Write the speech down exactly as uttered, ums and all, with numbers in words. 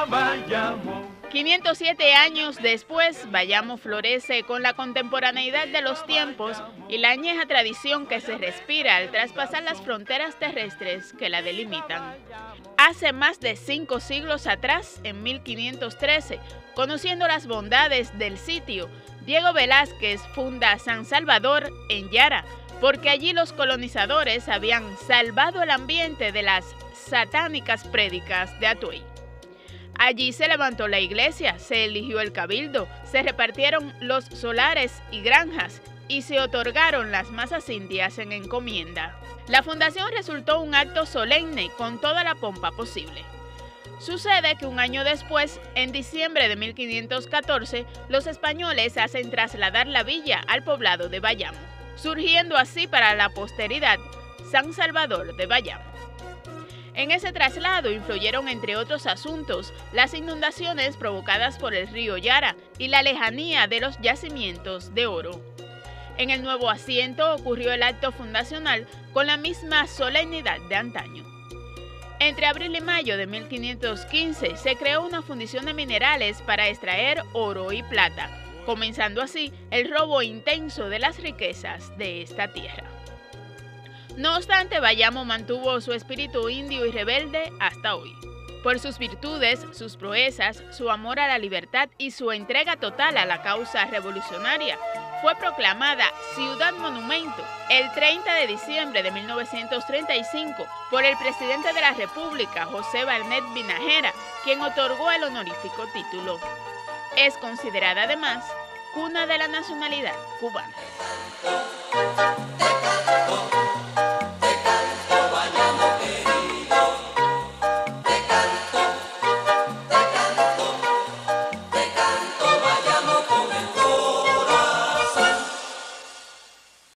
a Bayamo. quinientos siete años después, Bayamo florece con la contemporaneidad de los tiempos y la añeja tradición que se respira al traspasar las fronteras terrestres que la delimitan. Hace más de cinco siglos atrás, en mil quinientos trece, conociendo las bondades del sitio, Diego Velázquez funda San Salvador en Yara, porque allí los colonizadores habían salvado el ambiente de las satánicas prédicas de Atuey. Allí se levantó la iglesia, se eligió el cabildo, se repartieron los solares y granjas y se otorgaron las masas indias en encomienda. La fundación resultó un acto solemne con toda la pompa posible. Sucede que un año después, en diciembre de mil quinientos catorce, los españoles hacen trasladar la villa al poblado de Bayamo, surgiendo así para la posteridad San Salvador de Bayamo. En ese traslado influyeron, entre otros asuntos, las inundaciones provocadas por el río Yara y la lejanía de los yacimientos de oro. En el nuevo asiento ocurrió el acto fundacional con la misma solemnidad de antaño. Entre abril y mayo de mil quinientos quince se creó una fundición de minerales para extraer oro y plata, comenzando así el robo intenso de las riquezas de esta tierra. No obstante, Bayamo mantuvo su espíritu indio y rebelde hasta hoy. Por sus virtudes, sus proezas, su amor a la libertad y su entrega total a la causa revolucionaria, fue proclamada Ciudad Monumento el treinta de diciembre de mil novecientos treinta y cinco por el presidente de la República, José Barnet Vinajera, quien otorgó el honorífico título. Es considerada además cuna de la nacionalidad cubana.